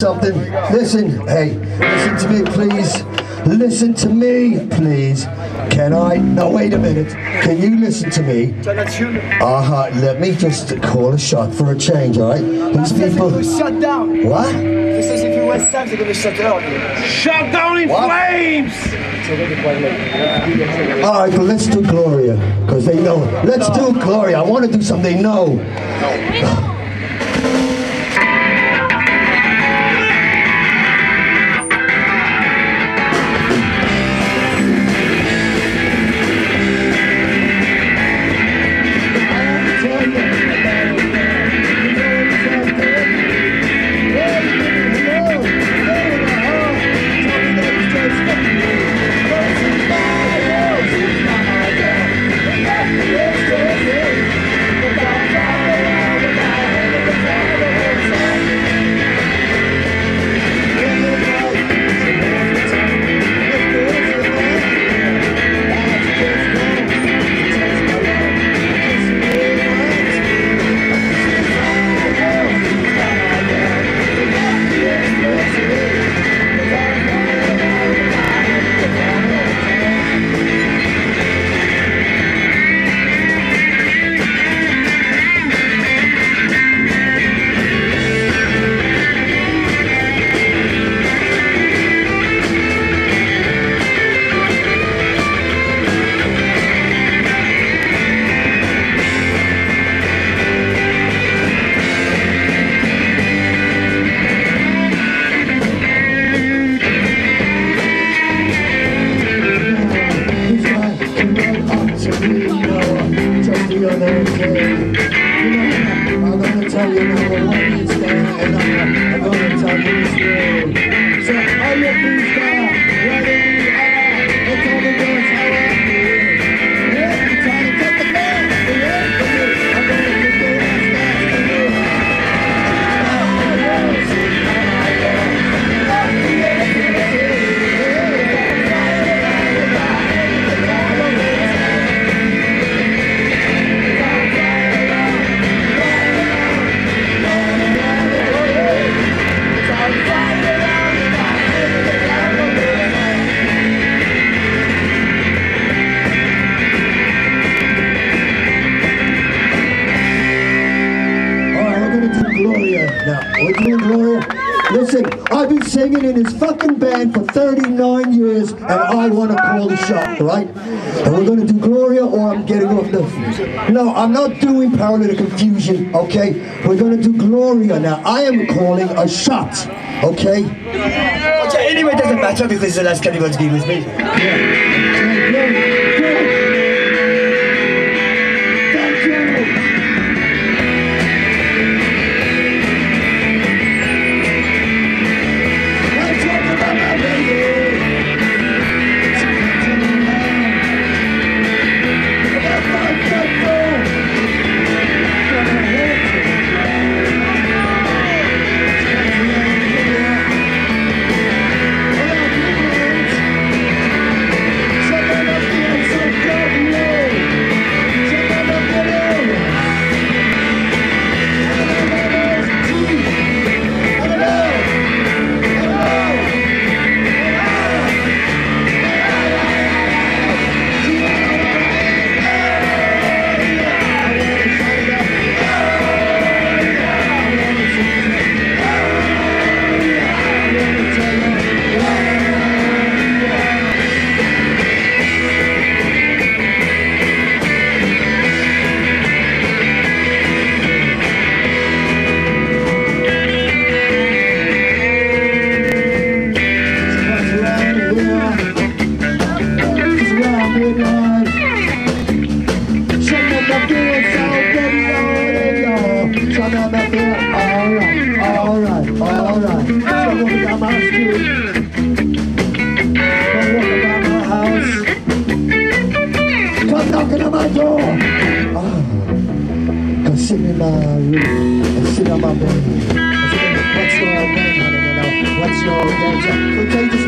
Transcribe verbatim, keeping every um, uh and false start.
something. Listen, hey, listen to me, please. Listen to me, please. Can I? No, wait a minute. Can you listen to me? Uh-huh. Let me just call a shot for a change, all right? These people... Shut down. What? This is if you waste time, they're gonna shut down. Shut down in What? flames! All right, but let's do Gloria, because they know. Let's do Gloria. I want to do something they know. Listen, I've been singing in this fucking band for thirty-nine years, and I want to call the shot, right? And we're going to do Gloria, or I'm getting off the... No, I'm not doing Parallel to Confusion, okay? We're going to do Gloria now. I am calling a shot, okay? Okay, anyway, it doesn't matter because it's the last Cannibal's gig with me. Yeah. Knocking on my door. Oh, come sit in my room and sit on my bed. I said, what's your name? I don't know. What's your name? Okay,